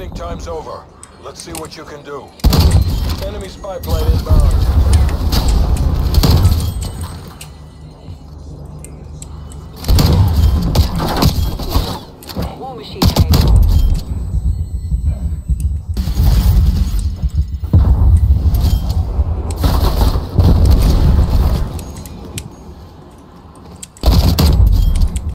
Training time's over. Let's see what you can do. Enemy spy plane inbound. War machine